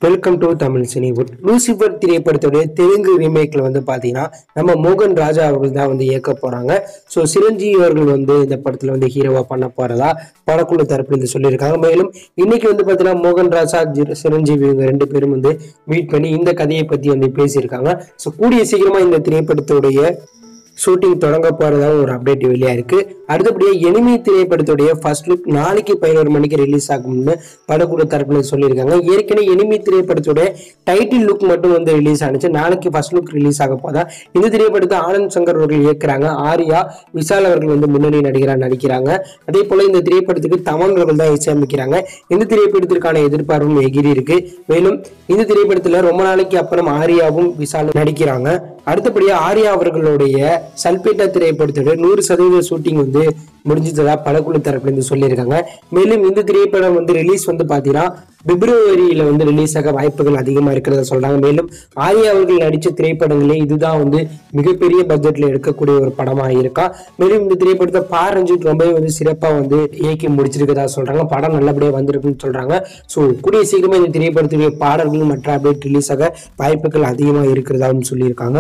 Welcome to Tamil Cinewood. Lucifer திரைப்படத்துடைய Telugu ரீமேக்ல பாத்தீங்கன்னா நம்ம மோகன் ராஜா அவர்கள் தான் இயக்க போறாங்க. ஸோ சிரஞ்சீவி அவர்கள் இந்த படத்துல ஹீரோவா பண்ண போறதா படக்குழு தரப்புல சொல்லியிருக்காங்க. மேலும் இன்னைக்கு பாத்தீங்கன்னா மோகன் ராஜா சிரஞ்சீவி இவங்க ரெண்டு பேரும் மீட் பண்ணி இந்த கதையை பத்தி பேசியிருக்காங்க. ஸோ கூடிய சீக்கிரமா இந்த திரைப்படத்துடைய ஷூட்டிங் தொடங்க போறதாக ஒரு அப்டேட் வெளியா இருக்கு. அடுத்தபடியா எனிமி திரைப்படத்துடைய ஃபர்ஸ்ட் லுக் நாளைக்கு 11 மணிக்கு ரிலீஸ் ஆகும்னு படக்குழு தரப்புல சொல்லியிருக்காங்க. ஏற்கனவே எனிமி திரைப்படத்துடைய டைட்டில் லுக் மட்டும் ரிலீஸ் ஆனிச்சு. நாளைக்கு ஃபர்ஸ்ட் லுக் ரிலீஸ் ஆக போதா. இந்த திரைப்படத்தை ஆனந்த் சங்கர் அவர்கள் இயக்குறாங்க. ஆர்யா விஷால் அவர்கள் முன்னணி நடிகராக நடிக்கிறாங்க. அதே போல இந்த திரைப்படத்துக்கு தமன் அவர்கள் தான் இசையமைக்கிறாங்க. இந்த திரைப்படத்திற்கான எதிர்பார்ப்பும் எகிரி இருக்கு. மேலும் இந்த திரைப்படத்துல ரொம்ப நாளைக்கு அப்புறம் ஆர்யாவும் விஷாலும் நடிக்கிறாங்க. அடுத்தபடியா ஆர்யா அவர்களுடைய சல்பேட்டா திரைப்படத்தோட 100% ஷூட்டிங் முடிஞ்சதா படக்குழு தரப்புல சொல்லியிருக்காங்க. மேலும் இந்த திரைப்படம் ரிலீஸ் பாத்தீங்கன்னா பிப்ரவரியில ரிலீஸ் ஆக வாய்ப்புகள் அதிகமா இருக்கிறத சொல்றாங்க. மேலும் ஆர்யா அவர்கள் நடிச்ச திரைப்படங்களே இதுதான் மிகப்பெரிய பட்ஜெட்ல எடுக்கக்கூடிய ஒரு படமா இருக்கா. மேலும் இந்த திரைப்படத்தை பாரஞ்சித் ரொம்பவே சிறப்பா இயக்கி முடிச்சிருக்கதா சொல்றாங்க. படம் நல்லபடியா வந்திருக்குன்னு சொல்றாங்க. ஸோ கூடிய சீக்கிரமா இந்த திரைப்படத்துடைய பாடல்கள் மற்ற அப்டேட் ரிலீஸ் ஆக வாய்ப்புகள் அதிகமா இருக்கிறதாவும் சொல்லியிருக்காங்க.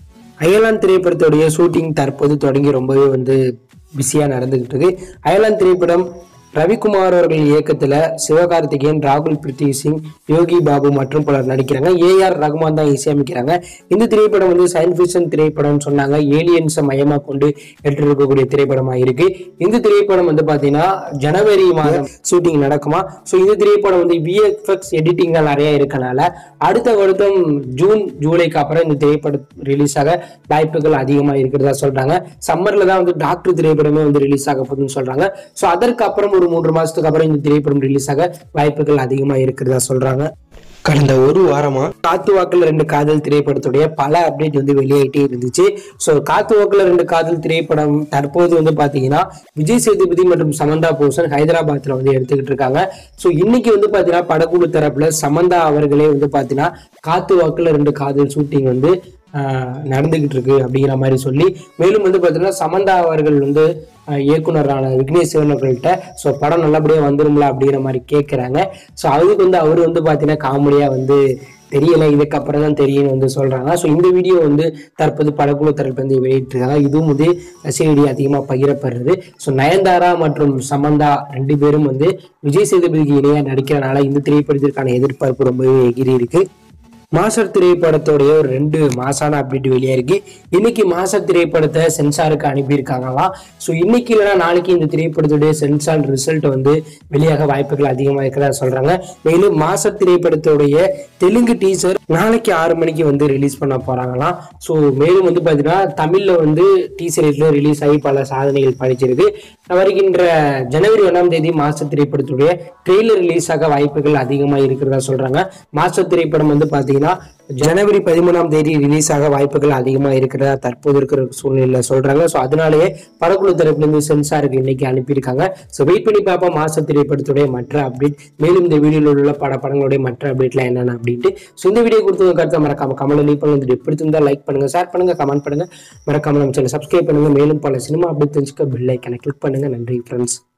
அயலான் திரைப்படத்துடைய ஷூட்டிங் தற்போது தொடங்கி ரொம்பவே பிஸியா நடந்துகிட்டு இருக்கு. அயலான் திரைப்படம் ரவிக்குமார் அவர்கள் இயக்கத்துல சிவகார்த்திகேயன், ராகுல் பிரீத்தி சிங், யோகி பாபு மற்றும் பலர் நடிக்கிறாங்க. AR ரகுமான் தான் இசையமைக்கிறாங்க. இந்த திரைப்படம் சயின்ஸ் ஃபிக்ஷன் திரைப்படம் சொன்னாங்க. ஏலியன்ஸை மையமா கொண்டு எடுத்திருக்கக்கூடிய திரைப்படமா இருக்கு. இந்த திரைப்படம் பாத்தீங்கன்னா ஜனவரி மாதம் ஷூட்டிங் நடக்குமா. ஸோ இந்த திரைப்படம் VFX எடிட்டிங் நிறைய இருக்கனால அடுத்த வருடம் ஜூன் ஜூலைக்கு அப்புறம் இந்த திரைப்படம் ரிலீஸ் ஆக வாய்ப்புகள் அதிகமா இருக்கிறதா சொல்றாங்க. சம்மர்ல தான் டாக்டர் திரைப்படமே ரிலீஸ் ஆக போகுதுன்னு சொல்றாங்க. ஸோ அதற்கு அப்புறம் ஒரு 3 மாசத்துக்கு அப்புறம் இந்த திரைப்படம் ரிலீஸ் ஆக வாய்ப்புகள் அதிகமா இருக்கிறதா சொல்றாங்க. கடந்த ஒரு வாரமா காத்து வாக்குல 2 காதல் திரைப்படத்துடைய பல அப்டேட் வெளியாயிட்டே இருந்துச்சு. ஸோ காத்து வாக்குல 2 காதல் திரைப்படம் தற்போது பாத்தீங்கன்னா விஜய் சேதுபதி மற்றும் சமந்தா பூசன் ஹைதராபாத்ல எடுத்துக்கிட்டு இருக்காங்க. ஸோ இன்னைக்கு பாத்தீங்கன்னா படக்குழு தரப்புல சமந்தா அவர்களே பாத்தீங்கன்னா காத்து வாக்குல 2 காதல் ஷூட்டிங் நடந்துகிட்டு இருக்கு அப்படிங்கிற மாதிரி சொல்லி, மேலும் பாத்தீங்கன்னா சமந்தா அவர்கள் இயக்குனரான விக்னேஷ் சிவன் அவர்கள்ட்ட ஸோ படம் நல்லபடியா வந்துருங்களா அப்படிங்கிற மாதிரி கேட்கிறாங்க. ஸோ அதுக்கு அவரு பாத்தீங்கன்னா காமெடியா தெரியல, இதுக்கப்புறம் தான் தெரியும் சொல்றாங்க. ஸோ இந்த வீடியோ தற்போது படக்குழு தரப்பு வெளியிட்டிருக்காங்க. இதுவும் ரசிகர்கள் அதிகமா பகிரப்படுறது. ஸோ நயன்தாரா மற்றும் சமந்தா 2 பேரும் விஜய் சேதுபதிக்கு இணையா நடிக்கிறனால இந்த திரைப்படத்திற்கான எதிர்பார்ப்பு ரொம்பவே எகிரி இருக்கு. மாஸ்டர் திரைப்படத்தோடைய ஒரு 2 மாசான அப்டேட் வெளியா இருக்கு. இன்னைக்கு மாஸ்டர் திரைப்படத்தை சென்சாருக்கு அனுப்பியிருக்காங்களாம். ஸோ இன்னைக்கு இல்லைன்னா நாளைக்கு இந்த திரைப்படத்துடைய சென்சார் ரிசல்ட் வெளியாக வாய்ப்புகள் அதிகமாக இருக்கிறதா சொல்றாங்க. மேலும் மாஸ்டர் திரைப்படத்துடைய தெலுங்கு டீசர் நாளைக்கு 6 மணிக்கு ரிலீஸ் பண்ண போறாங்களாம். ஸோ மேலும் பாத்தீங்கன்னா தமிழ்ல டீசர் ரிலீஸ் ஆகி பல சாதனைகள் படைச்சிருக்கு. வருகின்ற ஜனவரி 1ஆம் தேதி மாஸ்டர் திரைப்படத்துடைய ட்ரெய்லர் ரிலீஸ் ஆக வாய்ப்புகள் அதிகமா இருக்கிறதா சொல்றாங்க. மாஸ்டர் திரைப்படம் பாத்தீங்கன்னா ஜனவரி 13ஆம் தேதி ரிலீஸ் ஆக வாய்ப்புகள் அதிகமா இருக்கிறதா தற்போது இருக்கிற சூழ்நிலையில சொல்றாங்க. ஸோ அதனாலேயே படக்குழு தரப்புல சென்சாருக்கு இன்னைக்கு அனுப்பியிருக்காங்க. ஸோ வெயிட் பண்ணி பார்ப்போம் மாஸ்டர் திரைப்படத்துடைய மற்ற அப்டேட். மேலும் இந்த வீடியோல உள்ள படங்களுடைய மற்ற அப்டேட்லாம் என்னென்ன அப்படின்ட்டு. ஸோ இந்த வீடியோ கொடுத்த கருத்தை மறக்காம கமெண்ட் லீவ் பண்ணுங்க. எப்படி இருந்தா லைக் பண்ணுங்க, ஷேர் பண்ணுங்க, கமெண்ட் பண்ணுங்க, மறக்காம நம்ம சேனல் சப்ஸ்கிரைப் பண்ணுங்க. மேலும் பல சினிமா அப்டேட் தெரிஞ்சுக்க பெல் ஐகானை கிளிக் பண்ணுங்க. நன்றி ஃப்ரெண்ட்ஸ்.